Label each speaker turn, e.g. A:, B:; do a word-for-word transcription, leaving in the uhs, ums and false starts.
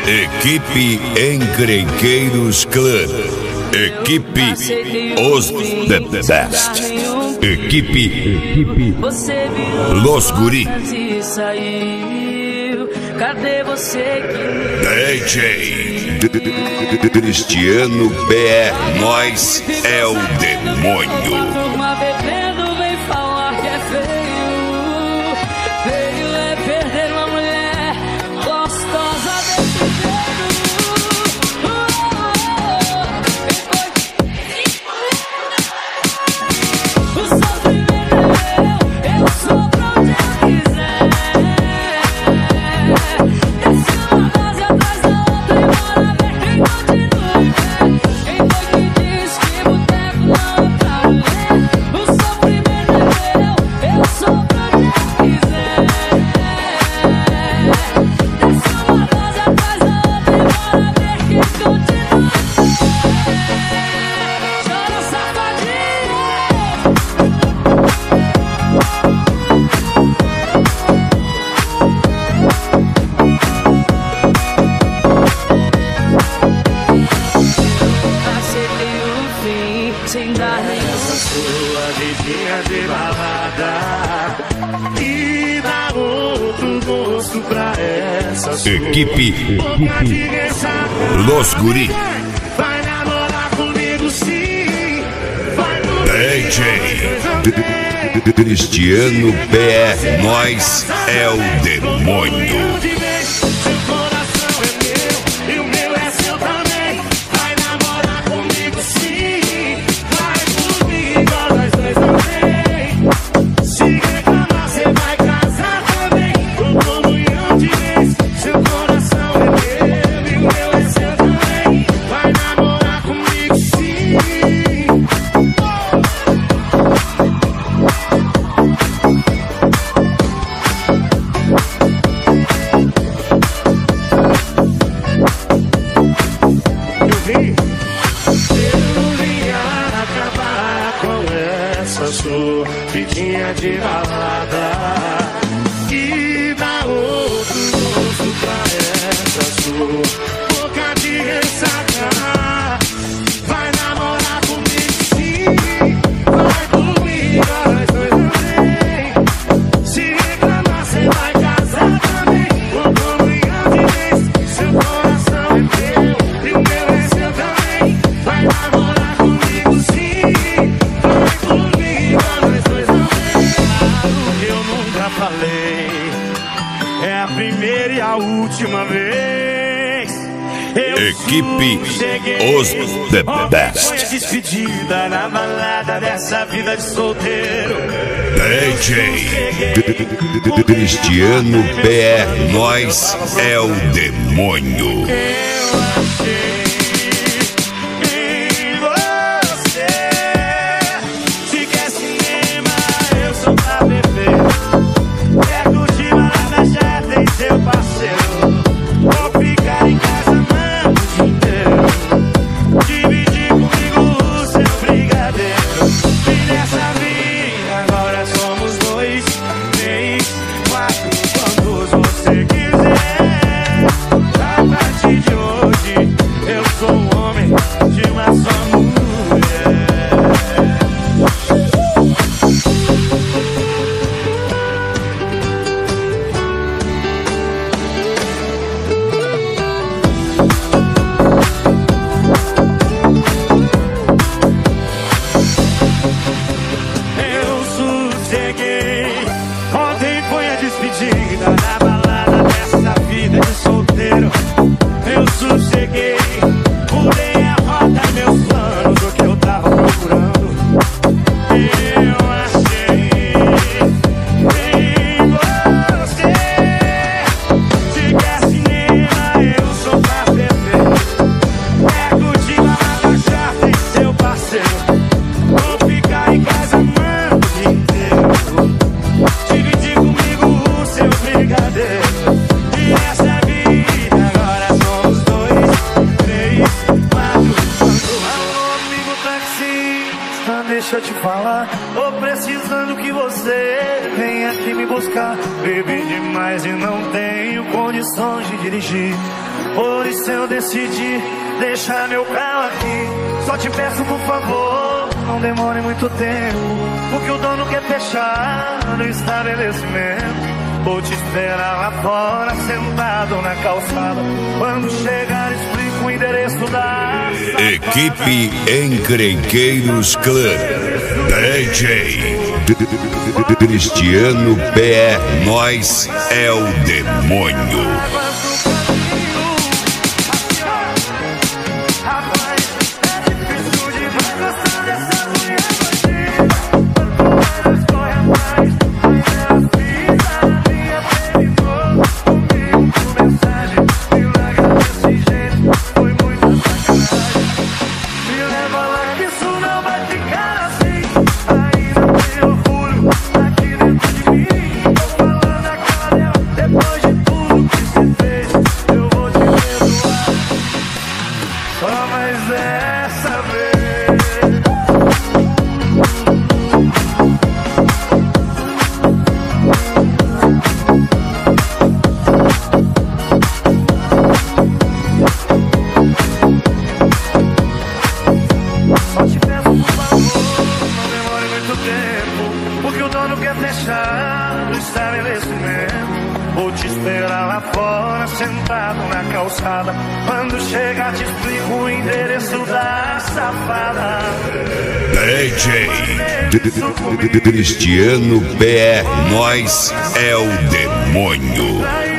A: Equipe Encrenqueiros Clã. Equipe Os The Best. Equipe Equipe Los Guri.
B: Cadê você que...
A: D J Cristiano B R. Nós é o demônio.
B: Turma bebendo vem falar que é feio. Feio é perder uma mulher gostosa desse jeito. O sofrimento é meu, eu sou pra onde eu quiser. Desce uma dose atrás da outra e bora ver quem continua. Quem foi que disse que boteco não é pra mulher? O sofrimento é meu, eu sou pra onde eu quiser. Desce uma dose atrás da outra e bora ver quem continua. Chora, safadinha. Aceitei o fim, sem dar nenhum.
C: Sua vidinha de balada e dá outro gosto pra essa sua
A: Equipe
C: boca de ressaca.
A: Los Guri.
C: Vai namorar comigo sim. Vai no
A: D J Cristiano B R. Nós é o demônio.
C: de vez. Seu coração é meu e o meu é seu também. Vai namorar comigo sim. Vai comigo, nós dois também. Se reclamar, cê vai casar também. Com comunhão de vez. Seu coração é meu e o meu é seu também. Vai namorar comigo sim. Eu vim, eu vim acabar com essa sua vidinha de balada e dar outro gosto pra essa sua boca de ressaca. Vai namorar comigo sim, vai comigo, nós dois também. Se reclamar, cê vai casar também. Com comunhão de vez, seu coração é meu e o meu é seu também. Vai namorar comigo sim, vai comigo, nós dois também. Claro que eu nunca falei, é a primeira e a última vez. Eu
A: Equipe
C: cheguei,
A: Os The
C: ontem
A: Best.
C: foi a despedida na balada dessa vida de solteiro.
A: D J Cristiano B R. Nós é o demônio.
C: Eu achei em você. Se quer cinema, eu sou pra beber. Quer curtir balada, já tem seu parceiro. Vou ficar em casa, mano, o dia inteiro. Dividir comigo o seu brigadeiro. E nessa vida agora somos dois, três, quatro, quantos você quiser. A partir de hoje eu sou um homem de uma só mulher. Eu sosseguei, ontem foi a despedida na balada dessa vida de solteiro. Eu sosseguei, mudei a rota, meus planos, o que eu tava procurando. Eu achei em você. Se quer cinema, eu sou pra beber. É curtir balada, já tem seu parceiro. Vou ficar em casa, mano, o dia inteiro. Dividir comigo o seu brigadeiro. E essa vida agora somos dois, três, quatro, quatro. Alô, amigo taxista, deixa eu te falar. Tô precisando que você venha aqui me buscar. Bebi demais e não tenho condições de dirigir. Por isso eu decidi deixar meu carro aqui. Só te peço por favor, não demore muito tempo, porque o dono quer fechar o estabelecimento. Vou te esperar lá fora, sentado na calçada. Quando chegar, explico o endereço da
A: Equipe Encrenqueiros Clã. D J Cristiano B R. Nós é o demônio.
C: Vou te esperar lá fora, sentado na calçada. Quando chegar, te explico o endereço da safada.
A: D J Cristiano B R. Nós é o demônio.